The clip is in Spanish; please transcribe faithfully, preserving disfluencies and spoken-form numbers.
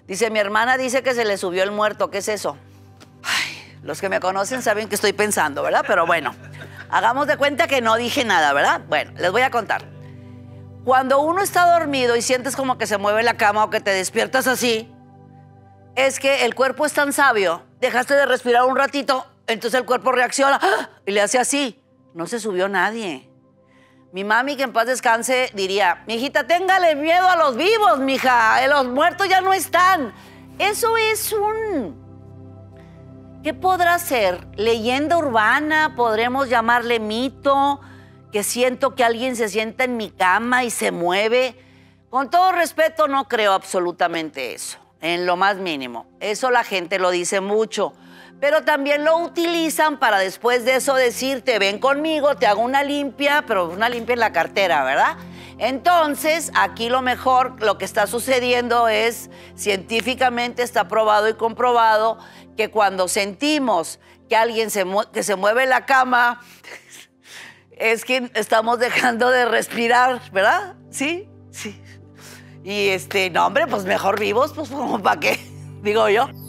Dice, mi hermana dice que se le subió el muerto. ¿Qué es eso? Ay, los que me conocen saben que estoy pensando, ¿verdad? Pero bueno, hagamos de cuenta que no dije nada, ¿verdad? Bueno, les voy a contar. Cuando uno está dormido y sientes como que se mueve la cama o que te despiertas así, es que el cuerpo es tan sabio. Dejaste de respirar un ratito, entonces el cuerpo reacciona ¡ah! Y le hace así. No se subió nadie. Mi mami, que en paz descanse, diría, mijita, téngale miedo a los vivos, mija. Los muertos ya no están. Eso es un... ¿Qué podrá ser? ¿Leyenda urbana? ¿Podremos llamarle mito? Que siento que alguien se sienta en mi cama y se mueve. Con todo respeto, no creo absolutamente eso, en lo más mínimo. Eso la gente lo dice mucho. Pero también lo utilizan para después de eso decirte, ven conmigo, te hago una limpia, pero una limpia en la cartera, ¿verdad? Entonces, aquí lo mejor, lo que está sucediendo es, científicamente está probado y comprobado, que cuando sentimos que alguien se, mu que se mueve la cama, es que estamos dejando de respirar, ¿verdad? Sí, sí. Y este, no, hombre, pues mejor vivos, pues como para qué, digo yo.